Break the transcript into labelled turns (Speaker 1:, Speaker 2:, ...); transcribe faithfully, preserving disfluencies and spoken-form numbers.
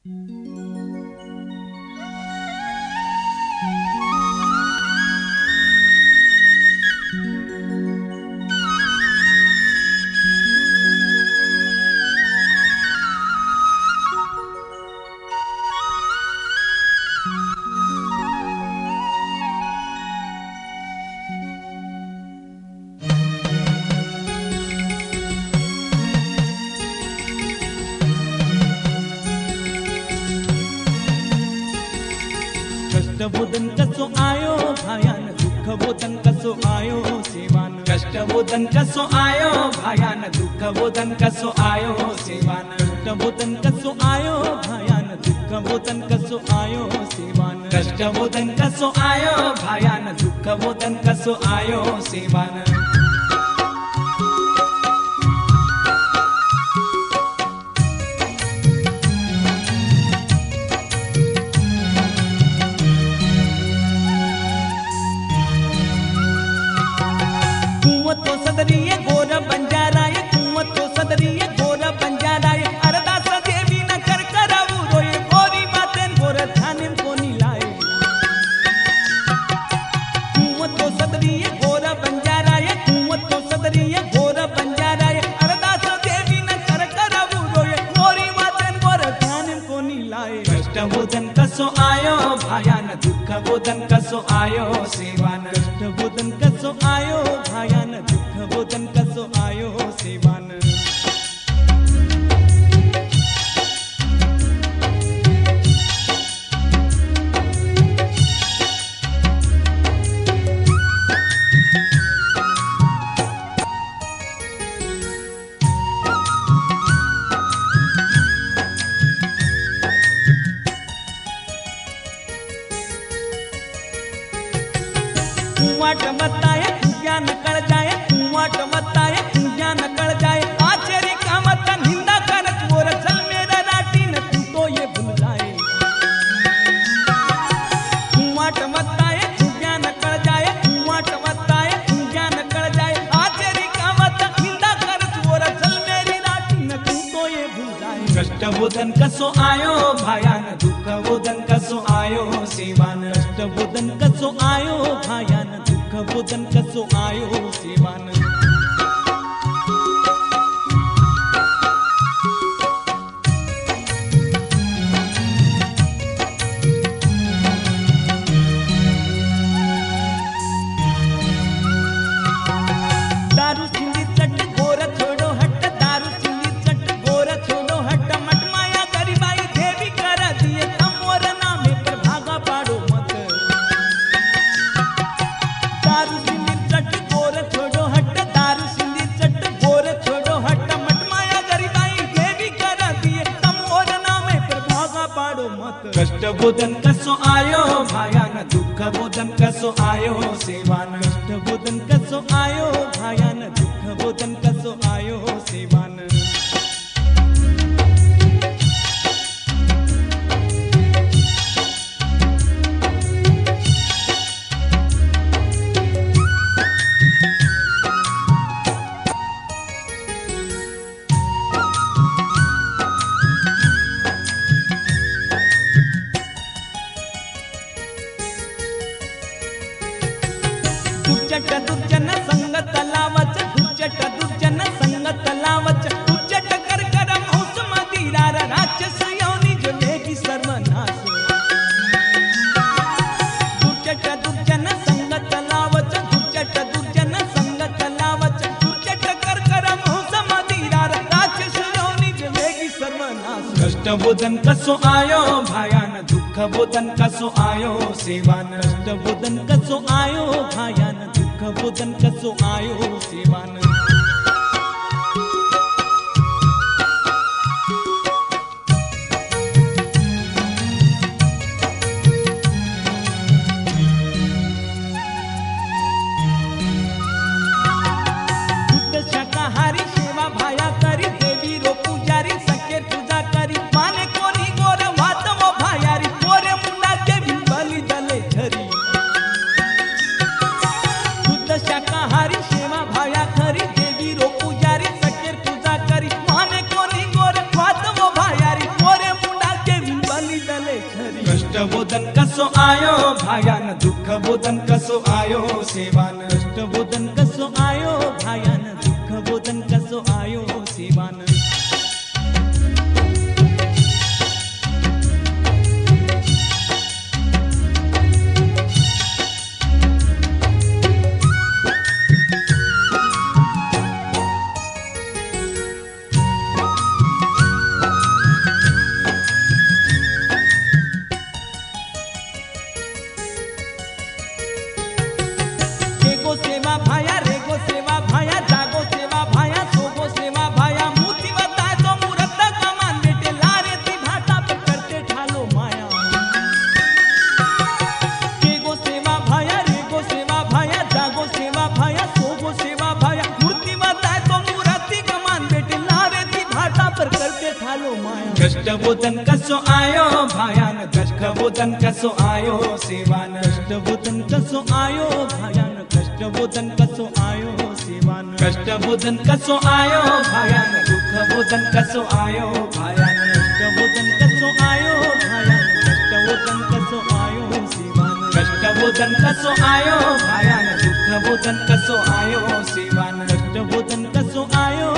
Speaker 1: कष्टबोधन कसो आयो भायान दुःख बोधन कसो आयो सेवान कष्टबोधन कसो आयो भायान दुःख बोधन कसो आयो सेवान कष्टबोधन कसो आयो भायान दुःख बोधन कसो आयो सेवान कष्टबोधन कसो आयो भायान दुःख बोधन कसो आयो सेवान तो सदरिये गोर बंजाराय कुंवत तो सदरिये गोर बंजाराय अरदास देवी न कर करावू रोये गोरी बातें गोर ध्यान कोनी लाए कुंवत तो सदरिये गोर बंजाराय कुंवत तो सदरिये गोर बंजाराय अरदास देवी न कर करावू रोये गोरी बातें गोर ध्यान कोनी लाए कष्टबोधन कसो आयो भायान दुःख बोधन कसो आयो सेवान कष्टबोधन कसो आयो भायान दुःख बोधन कसो आयो सेवान कुआट मताए ज्ञान कळ जाए कुआट मताए ज्ञान कळ जाए आचरी कामत निंदा करत मोर चल मेरा राटी न तू तो ये भूल जाए कुआट मताए ज्ञान कळ जाए कुआट मताए ज्ञान कळ जाए आचरी कामत निंदा करत मोर चल मेरी राटी न तू तो ये भूल जाए कष्टबोधन कसो आयो भायान दुःख बोधन कसो आयो सेवान कष्टबोधन कसो आयो भायान दुःख बोधन कसो आयो सेवान दारू सिंधी चट गोर छोड़ो हट दारू सिंधी चट गोर छोड़ो हट मट माया गरीबाई देवी कर दिए तमोर नामे पर भागा पाड़ो मत दारू सिंधी चट गोर छोड़ो हट दारू सिंधी चट गोर छोड़ो हट मट माया गरीबाई देवी कर दिए तमोर नामे पर भागा पाड़ो मत कष्टबोधन कसो आयो भायान दुःख बोधन कसो आयो सेवान कष्टबोधन कसो आयो भायान दुःख बोधन कसो आयो सेवान दुर्जट दुर्जन संगत लावच दुर्जट दुर्जन संगत लावच दुर्जट कर कर मौस मदिरार राक्षस योनि जो लेगी सर्वनाश दुर्जट दुर्जन संगत लावच दुर्जट दुर्जन संगत लावच दुर्जट कर कर मौस मदिरार राक्षस योनि जो लेगी सर्वनाश कष्टबोधन कसो आयो भायान दुःख बोधन कसो आयो सेवान कष्टबोधन कसो आयो भायान दुःख बोधन कसो आयो सेवान शुद्ध शाकाहारी सेवा भाया करी देवी रो पुजारी सके पूजा करी माने कोनी गोर वात मो भायारी गोरे मुंडा देवी बलि दले झरी शाकाहारी सेवा भाया खरी कष्टबोधन कसो आयो भायान दुःखबोधन कसो आयो सेवान कष्टबोधन कसो आयो भायान दुःखबोधन कसो आयो सेवान रेगो सेवा भाया रेगो सेवा भाया जागो सेवा भाया सोगो सेवा भाया मूर्ति बता तो मूर्त कमान बेटे लारे ती भाटा पे करते ठालो माया रेगो सेवा भाया रेगो सेवा भाया जागो सेवा भाया सोगो सेवा भाया मूर्ति बता तो मूर्त कमान बेटे लारे ती भाटा पर करते ठालो माया कष्टबोधन कसो आयो भायान कष्टबोधन कसो आयो सेवान कष्टबोधन कसो आयो भायान कष्टबोधन कसो आयो सेवान कष्टबोधन कसो आयो भायान दुःखबोधन कसो आयो भायान कष्टबोधन कसो आयो भायान कष्टबोधन कसो आयो सेवान कष्टबोधन कसो आयो भायान दुःखबोधन कसो आयो सेवान कष्टबोधन कसो आयो